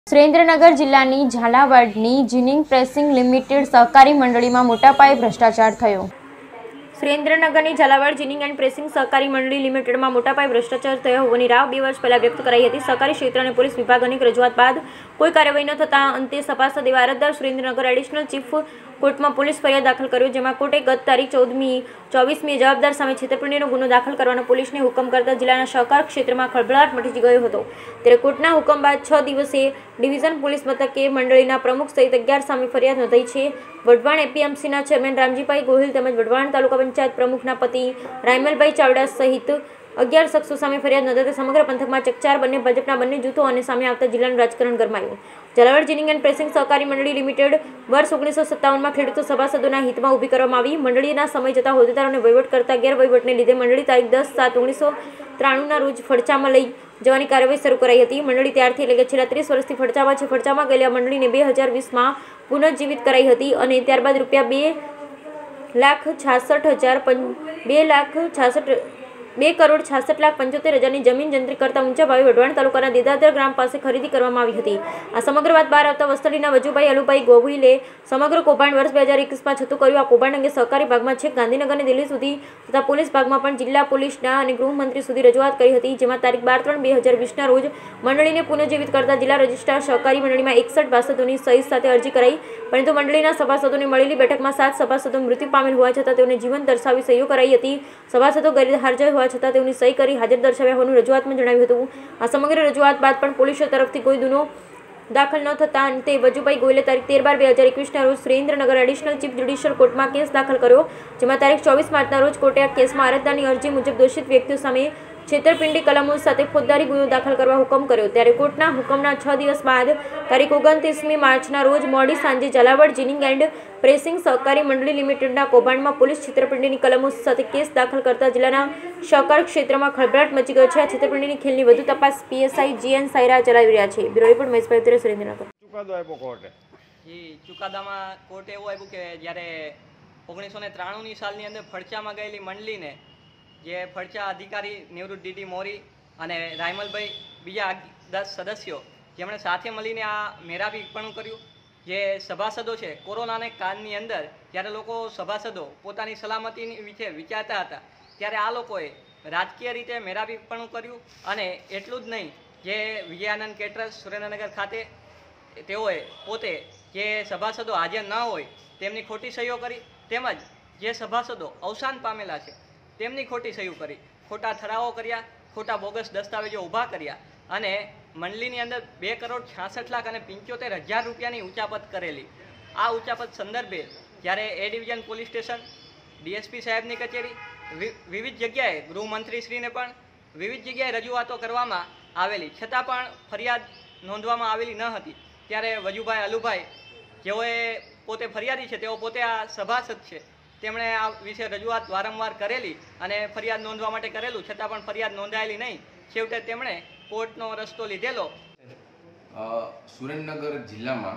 સુરેન્દ્રનગર જિલ્લાની ઝાલાવાડની ginning pressing limited સહકારી મંડળીમાં મોટા પાયે ભ્રષ્ટાચાર થયો। સુરેન્દ્રનગરની ઝાલાવાડ જીનિંગ એન્ડ પ્રેસિંગ સહકારી મંડળી લિમિટેડમાં મોટા પાયે ભ્રષ્ટાચાર થયો હોવાની રાવ 2 વર્ષ પહેલા વ્યક્ત કરાઈ હતી। સહકારી ક્ષેત્ર અને પોલીસ વિભાગ અનેક રજૂઆત બાદ કોઈ કાર્યવાહી ન થતાં અંતે સભાસદ એવા અરજદાર સુરેન્દ્રનગર એડિશનલ ચીફ કોર્ટમાં પોલીસ ફરિયાદ દાખલ કર્યો, જેમાં કોર્ટે ગત તારીખ 24મીએ જવાબદાર સામે છેતરપિંડીનો ગુનો દાખલ કરવાનો પોલીસને હુકમ કરતા જિલ્લાના સહકાર ક્ષેત્રમાં ખળભળાટ મચી ગયો હતો। ત્યારે કોર્ટના હુકમ બાદ 6 દિવસે ડિવિઝન પોલીસ મથકે મંડળીના પ્રમુખ સહિત 11 સામે ફરિયાદ નોંધાઈ છે। વઢવાણ એપીએમસીના ચેરમેન રામજીભાઈ ગોહિલ તેમજ વઢવાણ તાલુકા પંચાયત પ્રમુખના પતિ રાયમલભાઈ ચાવડા સહિત 11 શખ્સો સામે ફરિયાદ નોંધાતા સમગ્ર પંથકમાં ચકચાર બંને ભાજપના બંને જૂથો અને સામે આવતા જિલ્લાનું રાજકારણ ગરમાયું। ઝાલાવાડ જીનિંગ એન્ડ પ્રેસિંગ સહકારી મંડળી લિમિટેડ વર્ષ 1957માં ખેડૂતો સભાસદોના હિતમાં ઊભી કરવામાં આવી। મંડળીના સમય જતાં હોદ્દેદારોને વહીવટ કરતા ગેરવહીવટને લીધે મંડળી તારીખ 10/7/1993ના રોજ ફડચામાં લઈ જવાની કાર્યવાહી શરૂ કરાઈ હતી। મંડળી ત્યારથી એટલે કે છેલ્લા 30 વર્ષથી ફડચામાં છે। ફડચામાં ગયેલા મંડળીને 2020માં પુનઃજીવિત કરાઈ હતી અને ત્યારબાદ ₹2,66,75,000,000ની જમીન જંત્રી કરતા ઊંચા ભાવે વઢવાણ તાલુકાના દેદાદર ગ્રામ પાસે ખરીદી કરવામાં આવી હતી। આ સમગ્ર વાત બહાર આવતા વસ્તડીના વજુભાઈ અલુભાઈ ગોહિલે સમગ્ર કૌભાંડ વર્ષ 2021માં છતું કર્યું। આ કૌભાંડ અંગે સહકારી ભાગમાં છેક ગાંધીનગર અને દિલ્હી સુધી તથા પોલીસ ભાગમાં પણ જિલ્લા પોલીસના અને ગૃહમંત્રી સુધી રજૂઆત કરી હતી, જેમાં તારીખ 12/3/2020ના રોજ મંડળીને પુનઃજીવિત કરતા જિલ્લા રજિસ્ટ્રાર સહકારી મંડળીમાં 61 સભાસદોની સહી સાથે અરજી કરાઈ, પરંતુ મંડળીના સભાસદોને મળેલી બેઠકમાં 7 સભાસદો મૃત્યુ પામેલ હોવા છતાં તેઓને જીવન દર્શાવી સહીઓ કરાઈ હતી। સભાસદો ગેરહાજર હોવા છતાં તેઓની સહી કરી હાજર દર્શાવ્યા હોવાનું રજૂઆતમાં જણાવ્યું હતું। આ સમગ્ર રજૂઆત બાદ પણ પોલીસ તરફથી કોઈ ગુનો દાખલ ન થતા અંતે વજુભાઈ ગોયલે તારીખ 13/12/2021ના રોજ સુરેન્દ્રનગર એડિશનલ ચીફ જ્યુડિશિયલ કોર્ટમાં કેસ દાખલ કર્યો, જેમાં તારીખ 24 માર્ચના રોજ કોર્ટે આ કેસમાં અરજદારની અરજી મુજબ દોષિત વ્યક્તિઓ સામે છેતરપિંડી કલમો સાથે ફોજદારી ગુનો દાખલ કરવા હુકમ કર્યો। ત્યારે કોર્ટના હુકમના 6 દિવસ બાદ તારીખ 29મી માર્ચના રોજ મોડી સાંજે ઝાલાવાડ જીનિંગ એન્ડ પ્રેસિંગ સહકારી મંડળી લિમિટેડના કૌભાંડમાં પોલીસ છેતરપિંડીની કલમો સાથે કેસ દાખલ કરતા જિલ્લાના સહકાર ક્ષેત્રમાં ખળભળાટ મચી ગયો છે। આ છેતરપિંડીની ખેલની વધુ તપાસ પીએસઆઈ જીએન સાયરા ચલાવી રહ્યા છે। Bureau report Maheshbhai Surendranagar. ચુકાદો આપ્યો કોર્ટે? ચુકાદામાં કોર્ટે એવું આપ્યું કે જ્યારે 1993ની સાલની અંદર ફડચામાં ગયેલી મંડળીને જે ફડચા અધિકારી નિવૃત્ત ડીડી મોરી અને રાયમલભાઈ બીજા 10 સદસ્યો જેમણે સાથે મળીને આ મેરાબીપણું કર્યું। જે સભાસદો છે કોરોનાને કાળની અંદર જ્યારે લોકો સભાસદો પોતાની સલામતી વિશે વિચારતા હતા ત્યારે આ લોકોએ રાજકીય રીતે મેરાબીપણું કર્યું। અને એટલું જ નહીં, જે વિજયાનંદ કેટરર્સ સુરેન્દ્રનગર ખાતે તેઓએ પોતે જે સભાસદો હાજર ન હોય તેમની ખોટી સહીઓ કરી, તેમજ જે સભાસદો અવસાન પામેલા છે તેમની ખોટી સહીઓ કરી, ખોટા ઠરાવો કર્યા, ખોટા બોગસ દસ્તાવેજો ઊભા કર્યા અને મંડળીની અંદર ₹2,76,75,000 ઉચાપત કરેલી। આ ઉચાપત સંદર્ભે જ્યારે A division police station, DSP સાહેબની કચેરી, વિવિધ જગ્યાએ ગૃહમંત્રીશ્રીને પણ વિવિધ જગ્યાએ રજૂઆતો કરવામાં આવેલી, છતાં પણ ફરિયાદ નોંધવામાં આવેલી ન હતી। ત્યારે વજુભાઈ અલુભાઈ જેઓએ પોતે ફરિયાદી છે, તેઓ પોતે આ સભાસદ છે, તેમણે આ વિશે રજૂઆત વારંવાર કરેલી અને ફરિયાદ નોંધવા માટે કરેલું, છતાં પણ ફરિયાદ નોંધાયેલી નહીં। છેવટે તેમણે કોર્ટનો રસ્તો લીધેલો। સુરેન્દ્રનગર જિલ્લામાં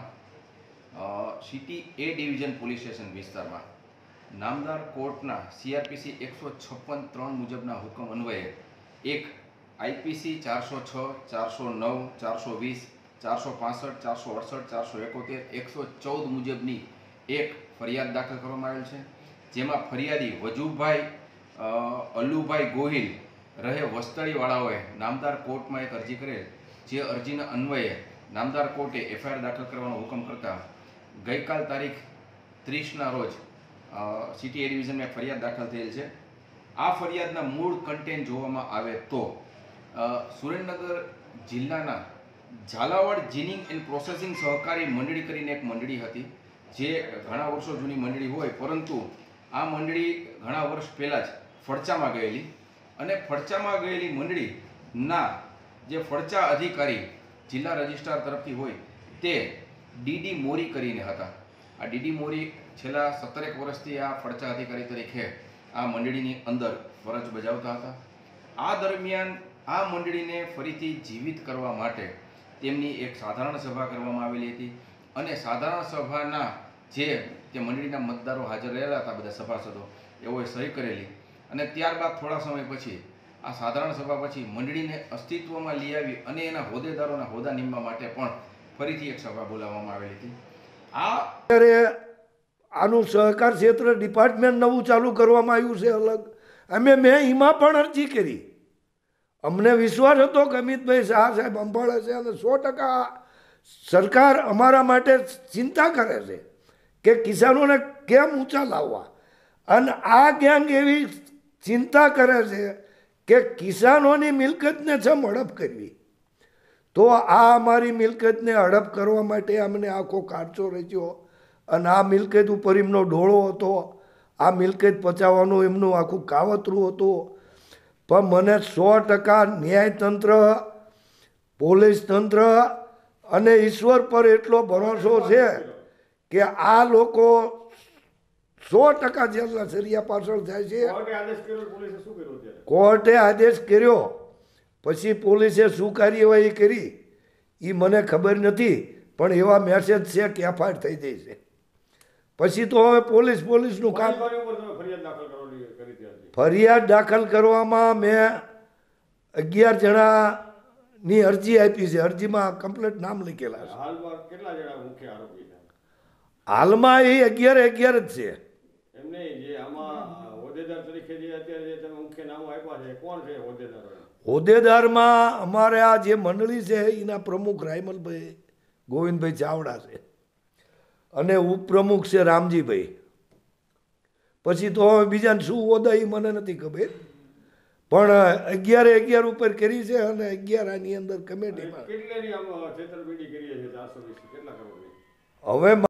city A division police station વિસ્તારમાં નામદાર કોર્ટના CRPC 156(3) મુજબના હુકમ અન્વયે એક IPC 406, 409, 420, 465, 468, 471, 114 મુજબની એક ફરિયાદ દાખલ કરવામાં આવેલ છે, જેમાં ફરિયાદી વજુભાઈ અલુભાઈ ગોહિલ રહે વસ્તડીવાળાઓએ નામદાર કોર્ટમાં એક અરજી કરેલ, જે અરજીના અન્વયે નામદાર કોર્ટે FIR દાખલ કરવાનો હુકમ કરતા ગઈકાલ તારીખ 30ના રોજ સિટી એ ડિવિઝનમાં ફરિયાદ દાખલ થયેલ છે। આ ફરિયાદના મૂળ કન્ટેન્ટ જોવામાં આવે તો સુરેન્દ્રનગર જિલ્લાના ઝાલાવાડ જીનિંગ એન્ડ પ્રોસેસિંગ સહકારી મંડળી કરીને એક મંડળી હતી, જે ઘણા વર્ષો જૂની મંડળી હોય, પરંતુ આ મંડળી ઘણા વર્ષ પહેલાં જ ફડચામાં ગયેલી અને ફડચામાં ગયેલી મંડળીના જે ફડચા અધિકારી જિલ્લા રજિસ્ટ્રાર તરફથી હોય તે ડીડી મોરી કરીને હતા। આ ડીડી મોરી છેલ્લા 17 વર્ષથી આ ફડચા અધિકારી તરીકે આ મંડળીની અંદર ફરજ બજાવતા હતા। આ દરમિયાન આ મંડળીને ફરીથી જીવિત કરવા માટે તેમની એક સાધારણ સભા કરવામાં આવેલી હતી અને સાધારણ સભાના જે મંડળીના મતદારો હાજર રહેલા હતા, બધા સભાસદો, એઓએ સહી કરેલી અને ત્યારબાદ થોડા સમય પછી આ સાધારણ સભા પછી મંડળીને અસ્તિત્વમાં લઈ આવી અને એના હોદ્દેદારોના હોદ્દા નીમવા માટે પણ ફરીથી એક સભા બોલાવવામાં આવેલી હતી. આ અત્યારે આનું સહકાર ક્ષેત્ર ડિપાર્ટમેન્ટ નવું ચાલુ કરવામાં આવ્યું છે અલગ. મેં એમાં પણ અરજી કરી. અમને વિશ્વાસ હતો કે અમિતભાઈ શાહ સાહેબ સંભાળે છે અને 100% સરકાર અમારા માટે ચિંતા કરે છે કે કિસાનોને કેમ ઊંચા લાવવા. અને આ ગેંગ એવી ચિંતા કરે છે કે કિસાનોની મિલકતને જેમ હડપ કરવી. તો આ અમારી મિલકતને હડપ કરવા માટે અમને આખો કારચો રચ્યો અને આ મિલકત ઉપર એમનો ડોળો હતો. આ મિલકત પચાવવાનું એમનું આખું કાવતરું હતું. પણ મને 100% ન્યાયતંત્ર, પોલીસ તંત્ર અને ઈશ્વર પર એટલો ભરોસો છે કે આ લોકો 100% જેલના સરિયા પાછળ જાય છે. કોર્ટે આદેશ કર્યો, પછી પોલીસે શું કાર્યવાહી કરી એ મને ખબર નથી, પણ એવા મેસેજ છે કે એફઆઈઆર થઈ જાય છે. પછી તો હવે પોલીસનું કામ. ફરિયાદ દાખલ કરવામાં મેં 11 જણાની અરજી આપી છે. અરજીમાં કમ્પ્લીટ નામ લખેલા છે. હાલમાં એ 11 જ છે. હોદ્દેદારમાં અમારે આ જે મંડળી છે એના પ્રમુખ રાયમલભાઈ ગોવિંદભાઈ ચાવડા છે અને ઉપપ્રમુખ છે રામજીભાઈ. પછી તો હવે બીજાને શું હોદ્દા એ મને નથી ખબર, પણ 11 ઉપર કરી છે અને 11 આની અંદર કમિટીમાં. હવે